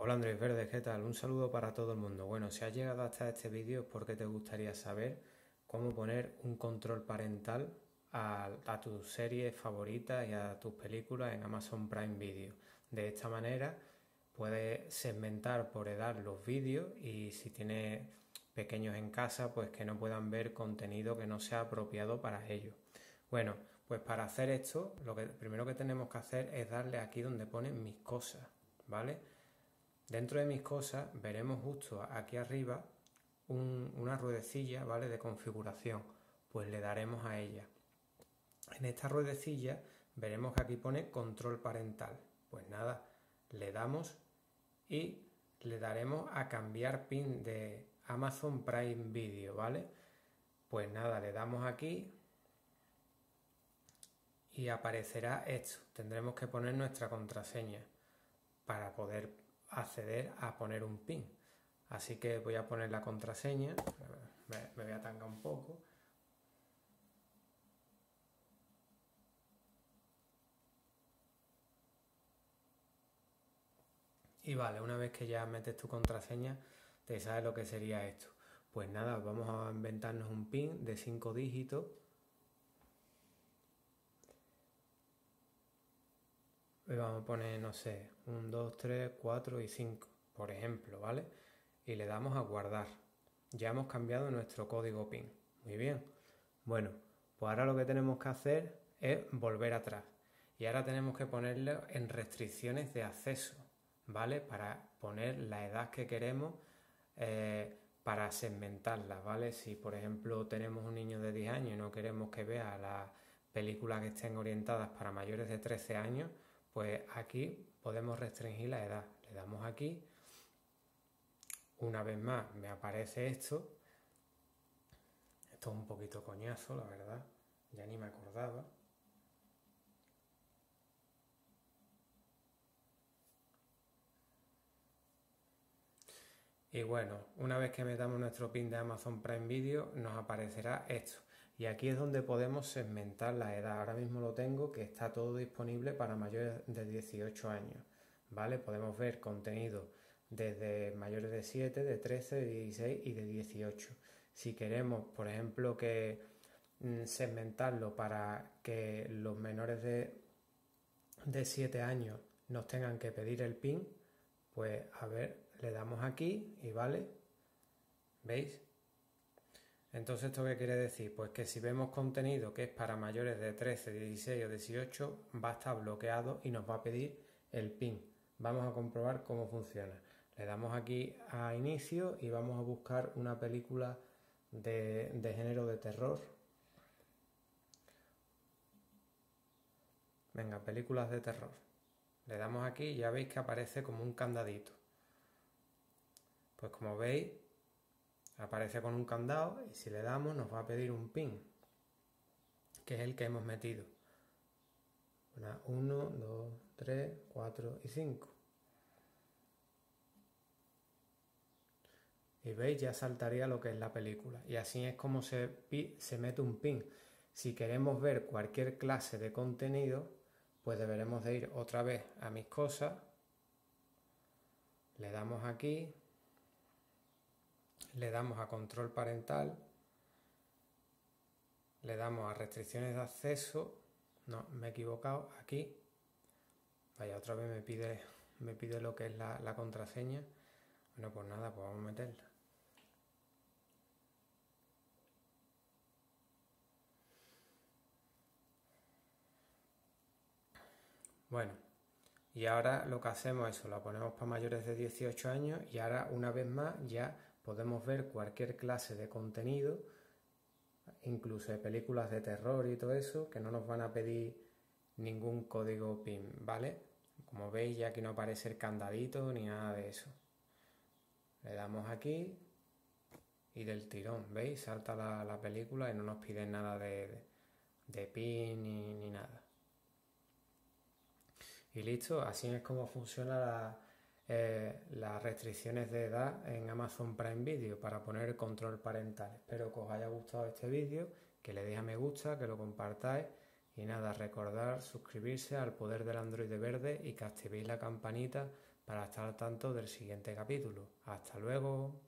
Hola Andrés Verdes, ¿qué tal? Un saludo para todo el mundo. Bueno, si has llegado hasta este vídeo es porque te gustaría saber cómo poner un control parental a tus series favoritas y a tus películas en Amazon Prime Video. De esta manera puedes segmentar por edad los vídeos y si tienes pequeños en casa, pues que no puedan ver contenido que no sea apropiado para ellos. Bueno, pues para hacer esto, lo primero que tenemos que hacer es darle aquí donde pone mis cosas, ¿vale? Dentro de mis cosas veremos justo aquí arriba una ruedecilla, ¿vale? De configuración. Pues le daremos a ella. En esta ruedecilla veremos que aquí pone control parental. Pues nada, le damos y le daremos a cambiar pin de Amazon Prime Video, ¿vale? Pues nada, le damos aquí y aparecerá esto. Tendremos que poner nuestra contraseña para poder acceder a poner un pin. Así que voy a poner la contraseña, me voy a tangar un poco. Y vale, una vez que ya metes tu contraseña, te sabes lo que sería esto. Pues nada, vamos a inventarnos un pin de 5 dígitos. Y vamos a poner, no sé, 1, 2, 3, 4 y 5, por ejemplo, ¿vale? Y le damos a guardar. Ya hemos cambiado nuestro código PIN. Muy bien. Bueno, pues ahora lo que tenemos que hacer es volver atrás. Y ahora tenemos que ponerle en restricciones de acceso, ¿vale? Para poner la edad que queremos para segmentarla, ¿vale? Si por ejemplo tenemos un niño de 10 años y no queremos que vea las películas que estén orientadas para mayores de 13 años, pues aquí podemos restringir la edad. Le damos aquí. Una vez más me aparece esto. Esto es un poquito coñazo, la verdad. Ya ni me acordaba. Y bueno, una vez que metamos nuestro pin de Amazon Prime Video, nos aparecerá esto. Y aquí es donde podemos segmentar la edad. Ahora mismo lo tengo, que está todo disponible para mayores de 18 años. ¿Vale? Podemos ver contenido desde mayores de 7, de 13, de 16 y de 18. Si queremos, por ejemplo, que segmentarlo para que los menores de 7 años nos tengan que pedir el PIN, pues a ver, le damos aquí y vale, ¿veis? Entonces, ¿esto qué quiere decir? Pues que si vemos contenido que es para mayores de 13, 16 o 18, va a estar bloqueado y nos va a pedir el PIN. Vamos a comprobar cómo funciona. Le damos aquí a inicio y vamos a buscar una película de género de terror. Venga, películas de terror. Le damos aquí y ya veis que aparece como un candadito. Pues como veis, aparece con un candado y si le damos nos va a pedir un pin, que es el que hemos metido. 1, 2, 3, 4 y 5. Y veis, ya saltaría lo que es la película. Y así es como se mete un pin. Si queremos ver cualquier clase de contenido, pues deberemos de ir otra vez a mis cosas. Le damos aquí. Le damos a control parental. Le damos a restricciones de acceso. No, me he equivocado. Aquí. Vaya, otra vez me pide lo que es la contraseña. Bueno, pues nada, pues vamos a meterla. Bueno, y ahora lo que hacemos es eso, la ponemos para mayores de 18 años y ahora una vez más ya podemos ver cualquier clase de contenido, incluso de películas de terror y todo eso, que no nos van a pedir ningún código PIN, ¿vale? Como veis ya aquí no aparece el candadito ni nada de eso. Le damos aquí y del tirón, ¿veis? Salta la película y no nos piden nada de PIN ni nada. Y listo, así es como funciona las restricciones de edad en Amazon Prime Video para poner el control parental. Espero que os haya gustado este vídeo, que le deis a me gusta, que lo compartáis y nada, recordar suscribirse al Poder del Android Verde y que activéis la campanita para estar al tanto del siguiente capítulo. Hasta luego.